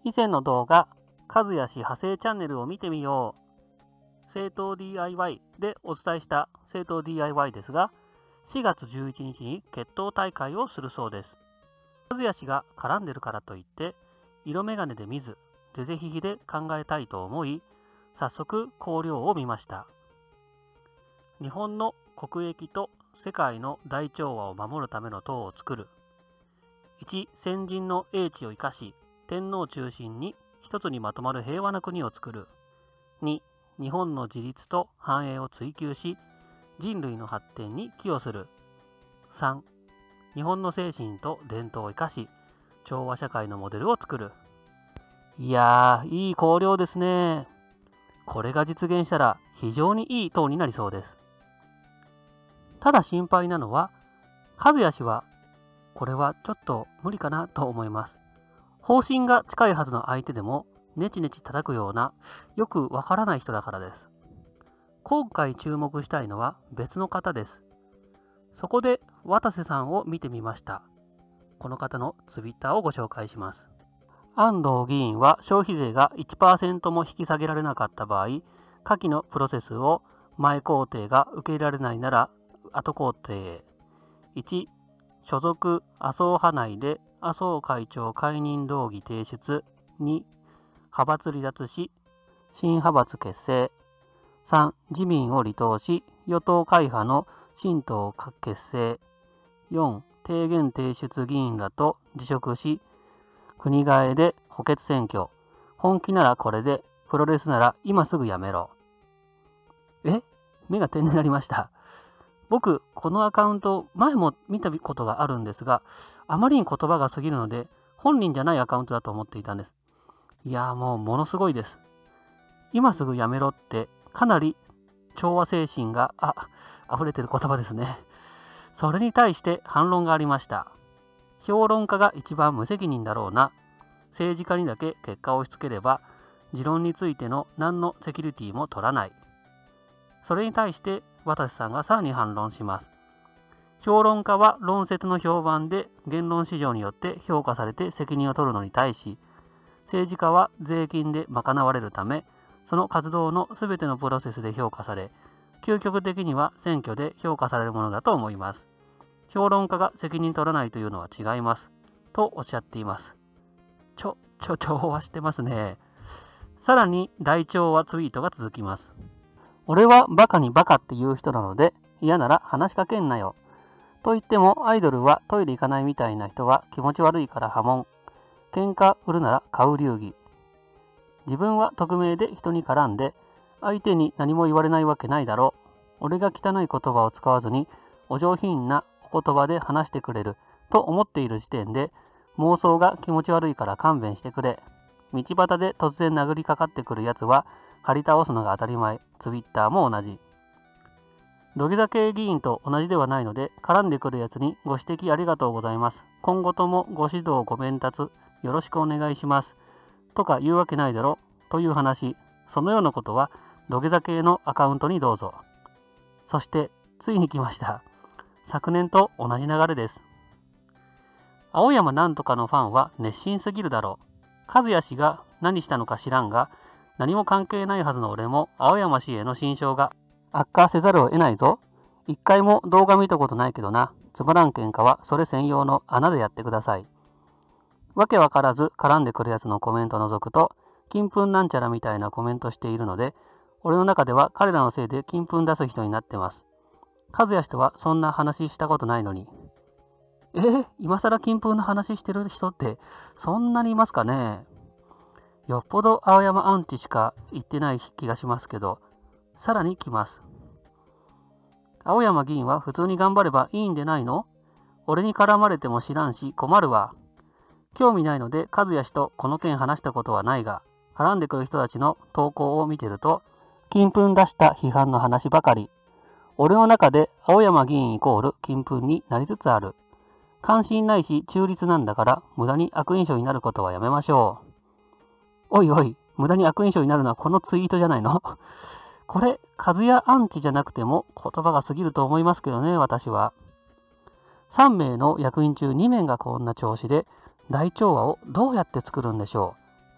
以前の動画、和也氏派生チャンネルを見てみよう。正統 DIY でお伝えした正統 DIY ですが、4月11日に決闘大会をするそうです。和也氏が絡んでるからといって、色眼鏡で見ず、是々非々で考えたいと思い、早速綱領を見ました。日本の国益と世界の大調和を守るための党を作る。1、先人の英知を生かし、天皇中心に一つにまとまる平和な国を作る。2、日本の自立と繁栄を追求し、人類の発展に寄与する。3、日本の精神と伝統を生かし、調和社会のモデルを作る。いやー、いい綱領ですね。これが実現したら非常にいい党になりそうです。ただ心配なのは、和也氏は、これはちょっと無理かなと思います。方針が近いはずの相手でも、ネチネチ叩くような、よくわからない人だからです。今回注目したいのは別の方です。そこで、渡瀬さんを見てみました。この方のツイッターをご紹介します。安藤議員は消費税が 1% も引き下げられなかった場合、下記のプロセスを前工程が受け入れられないなら後工程へ。1、所属麻生派内で麻生会長解任動議提出。2、派閥離脱し新派閥結成。3、自民を離党し与党会派の新党結成。4、提言提出議員らと辞職し国替えで補欠選挙。本気ならこれで、プロレスなら今すぐやめろ。目が点になりました。僕、このアカウント前も見たことがあるんですが、あまりに言葉が過ぎるので、本人じゃないアカウントだと思っていたんです。いやーもうものすごいです。今すぐやめろってかなり調和精神が溢れてる言葉ですね。それに対して反論がありました。評論家が一番無責任だろうな。政治家にだけ結果を押し付ければ、持論についての何のセキュリティも取らない。それに対して渡瀬さんがさらに反論します。評論家は論説の評判で言論市場によって評価されて責任を取るのに対し、政治家は税金で賄われるため、その活動のすべてのプロセスで評価され、究極的には選挙で評価されるものだと思います。評論家が責任取らないというのは違います。とおっしゃっています。調和してますね。さらに大調和ツイートが続きます。俺はバカにバカって言う人なので、嫌なら話しかけんなよ。と言ってもアイドルはトイレ行かないみたいな人は気持ち悪いから破門。喧嘩売るなら買う流儀。自分は匿名で人に絡んで、相手に何も言われないわけないだろう。俺が汚い言葉を使わずに、お上品なお言葉で話してくれると思っている時点で、妄想が気持ち悪いから勘弁してくれ。道端で突然殴りかかってくるやつは、張り倒すのが当たり前。ツイッターも同じ。土下座系議員と同じではないので、絡んでくるやつにご指摘ありがとうございます。今後ともご指導ご鞭撻よろしくお願いします。とか言うわけないだろという話。そのようなことは土下座系のアカウントにどうぞ。そしてついに来ました。昨年と同じ流れです。青山なんとかのファンは熱心すぎるだろう。和也氏が何したのか知らんが、何も関係ないはずの俺も青山氏への心象が悪化せざるを得ないぞ。一回も動画見たことないけどな。つまらん喧嘩はそれ専用の穴でやってください。わけわからず絡んでくるやつのコメントを除くと、金粉なんちゃらみたいなコメントしているので、俺の中では彼らのせいで金粉出す人になってます。和也氏とはそんな話したことないのに。今更金粉の話してる人ってそんなにいますかね。よっぽど青山アンチしか言ってない気がしますけど、さらに来ます。青山議員は普通に頑張ればいいんでないの？俺に絡まれても知らんし困るわ。興味ないので和也氏とこの件話したことはないが、絡んでくる人たちの投稿を見てると、金粉出した批判の話ばかり。俺の中で青山議員イコール金粉になりつつある。関心ないし中立なんだから無駄に悪印象になることはやめましょう。おいおい、無駄に悪印象になるのはこのツイートじゃないの？これ、和也アンチじゃなくても言葉が過ぎると思いますけどね、私は。3名の役員中2名がこんな調子で、大調和をどうやって作るんでしょう。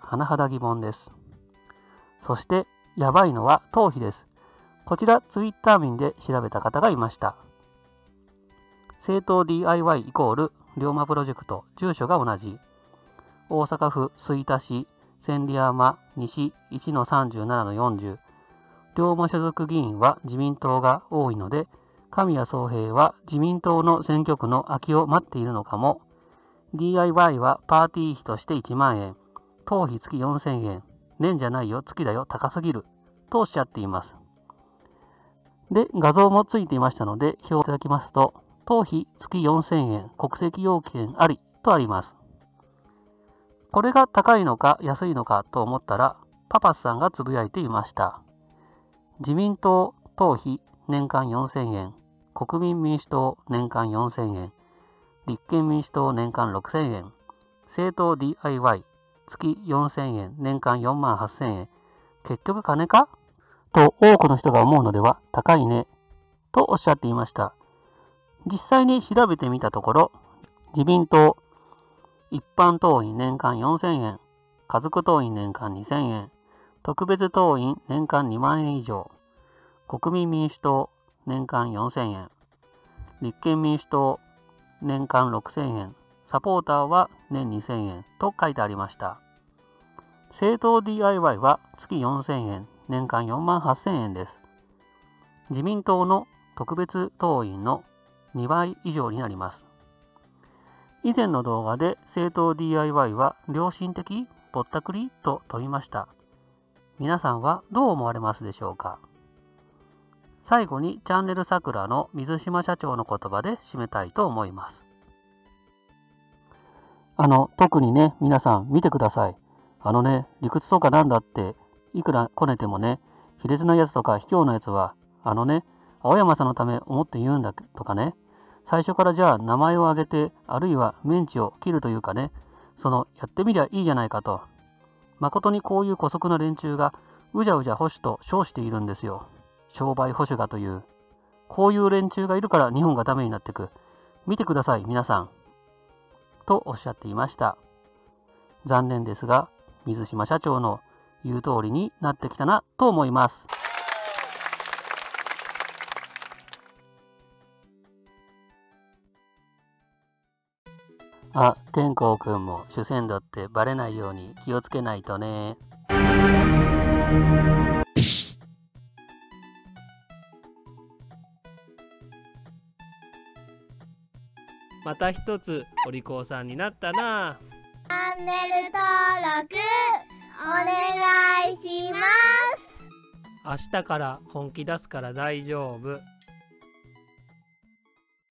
甚だ疑問です。そしてやばいのは頭皮です。こちらツイッター民で調べた方がいました。正当 DIY イコール龍馬プロジェクト、住所が同じ。大阪府吹田市千里山西 1-37-40。龍馬所属議員は自民党が多いので、神谷宗平は自民党の選挙区の空きを待っているのかも。DIY はパーティー費として1万円。頭皮月4000円。年じゃないよ、月だよ、高すぎる。とおっしゃっています。で、画像もついていましたので、表をいただきますと、頭皮月4000円、国籍要件ありとあります。これが高いのか安いのかと思ったら、パパスさんがつぶやいていました。自民党頭皮年間4000円、国民民主党年間4000円、立憲民主党年間6000円、政党 DIY 月4000円、年間4万8000円、結局金かと多くの人が思うのでは高いねとおっしゃっていました。実際に調べてみたところ、自民党一般党員年間4000円、家族党員年間2000円、特別党員年間2万円以上、国民民主党年間4000円、立憲民主党年間6000円、サポーターは年2000円と書いてありました。政党 DIY は月4000円、年間4万8000円です。自民党の特別党員の2倍以上になります。以前の動画で政党 DIY は良心的ぼったくりと問いました。皆さんはどう思われますでしょうか。最後にチャンネルさくらの水島社長の言葉で締めたいと思います。特にね、皆さん見てください。理屈とかなんだっていくらこねてもね、卑劣なやつとか卑怯なやつは青山さんのため思って言うんだとかね、最初からじゃあ名前を挙げて、あるいはメンチを切るというかね、やってみりゃいいじゃないかと。誠にこういう姑息な連中がうじゃうじゃ保守と称しているんですよ。商売保守がという。こういう連中がいるから日本がダメになってく。見てください皆さん。とおっしゃっていました。残念ですが、水島社長の言う通りになってきたなと思います。天功くんも主戦度ってバレないように気をつけないとね。また一つお利口さんになったな。 チャンネル登録お願いします。 明日から本気出すから大丈夫。